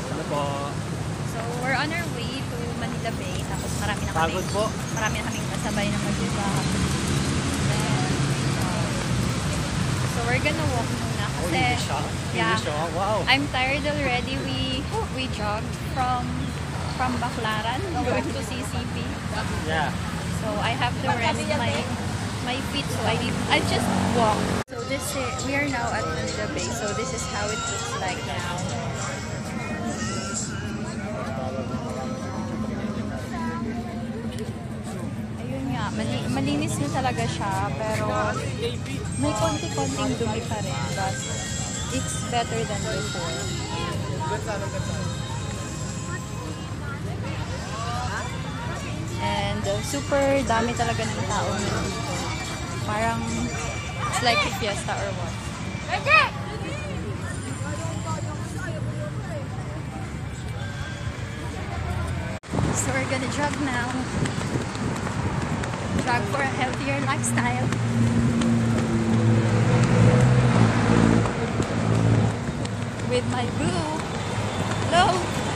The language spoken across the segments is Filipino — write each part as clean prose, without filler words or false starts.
Ano po? So, we're on our way to Manila Bay. Tapos marami na kaming kasabay na mag-vlog. So, we're gonna walk muna kasi yeah, wow. I'm tired already. We jogged from Baclaran going to CCP. Yeah. So, I have to rest my feet, so I just walk. So we are now at Manila Bay. So this is how it looks like now. Ayun nga, malinis na talaga siya, pero may konti-konting dumi pa rin, but it's better than before. And super dami talaga ng tao nandito. Parang it's like a fiesta or what. So we're gonna jog now. Jog for a healthier lifestyle. With my boo. Hello!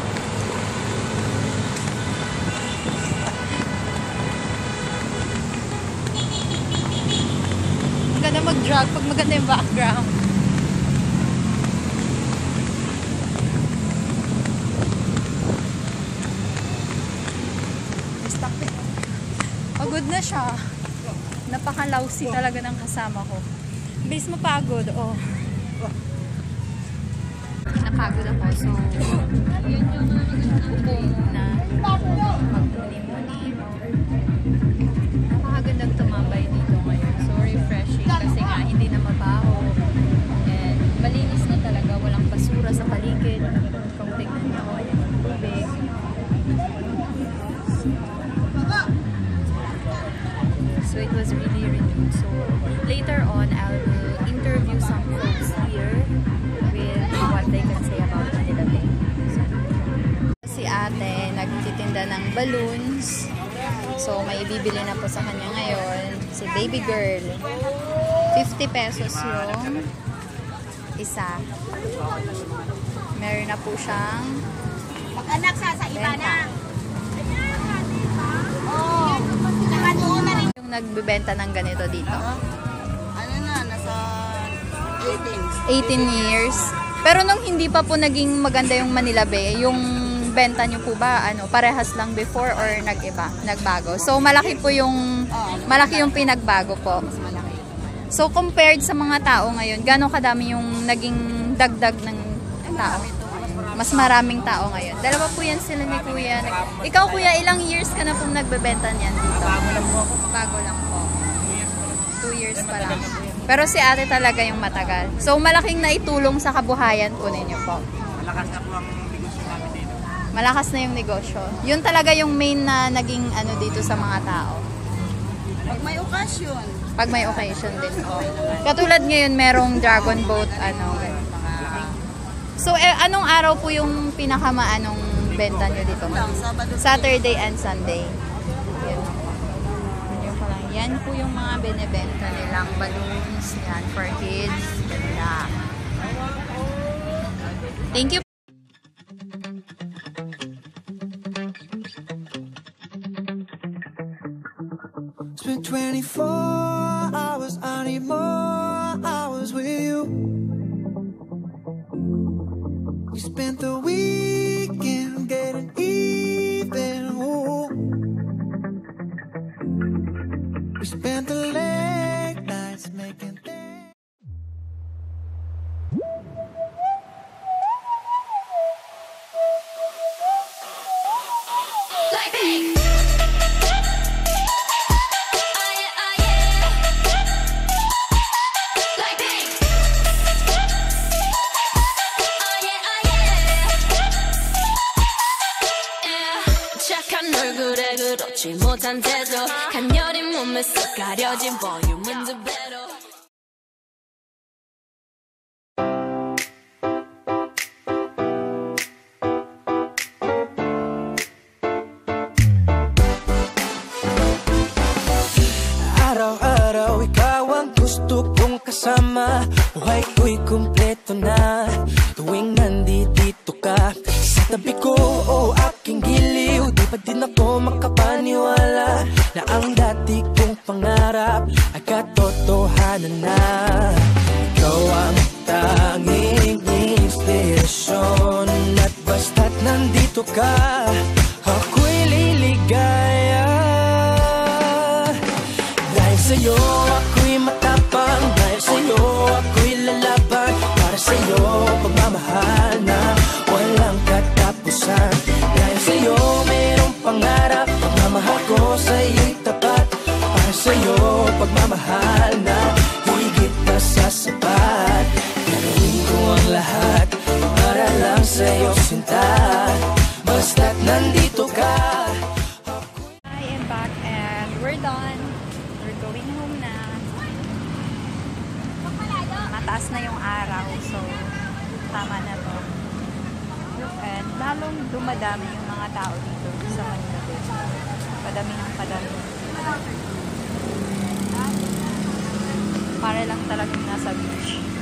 Maganda mag-jog pag maganda yung background. Stop it. Pagod na siya. Napaka-lousy talaga ng kasama ko. Bilis mapagod. Oh. Napagod ako. So, upo na. Magmuni-muni. Napakagandang tumambay dito ngayon. So, refreshing. Kasi nga, hindi na mabaho. And malinis na talaga. Walang basura sa paligid. Kung tingnan nyo, ayan yung tubig. So, it was really renewed. So, later on, I'll interview some folks here with what they can say about Manila Bay. So, si ate, nagtitinda ng balloons. So, may ibibili na po sa kanya ngayon. Si baby girl. 50 pesos yung isa. Meron na po siyang pag-anak sa iba na. Oh. Yung nagbibenta ng ganito dito. Ano na, nasa 18 years. Pero nung hindi pa po naging maganda yung Manila Bay, yung benta nyo po ba, parehas lang before or nagbago? So, malaki yung pinagbago po. So, compared sa mga tao ngayon, gano'ng kadami yung naging dagdag ng tao? Mas maraming tao ngayon. Dalawa po yan sila ni Kuya. Ikaw, Kuya, ilang years ka na pong nagbebenta niyan dito? Bago lang po. 2 years pa lang. Pero si ate talaga yung matagal. So, malaking naitulong sa kabuhayan po ninyo po. Malakas na po ang negosyo namin dito. Malakas na yung negosyo. Yun talaga yung main na naging dito sa mga tao. Pag may okasyon. Pag may occasion din po. Katulad ngayon, merong dragon boat, So, anong araw po yung pinakamaanong benta nyo dito? Saturday and Sunday. Yan po yung mga binibenta nilang balloons. Yan, for kids. Yeah. Thank you. It's been 24 hours, I need more hours with you. We spent the weekend getting even. Ooh. We spent the late nights making things. Like me. 얼굴에 그렇지 못한 태도 간녀린 몸에 쏙 가려진 볼륨은 두 배로 Araw-araw ikaw ang gusto kong kasama. Buhay ko'y kumpleto na tuwing nandito nandito ka sa tabi ko, o aking giliw. Di pa din ako makapaniwala na ang dati kong pangarap ay katotohanan na. Ikaw ang tanging inspirasyon, at basta't nandito ka, ako'y liligaya. Dahil sa'yo ako'y matapang, dahil sa'yo ako'y lalaban. Para sa'yo pagmamahal na walang katapusan. Dahil sa'yo mayroong pangarap, pagmamahal ko sa'yo'y tapat. Para sa'yo pagmamahal na higit pa sa sapat. Gagawin ko ang lahat para lang sa'yo sinta, basta't nandito ka. I am back and we're done. We're going home na. Mataas na yung araw, so tama na to. And lalong dumadami yung mga tao dito sa Manila Bay. Padami ng padami. Para lang talagang nasa beach.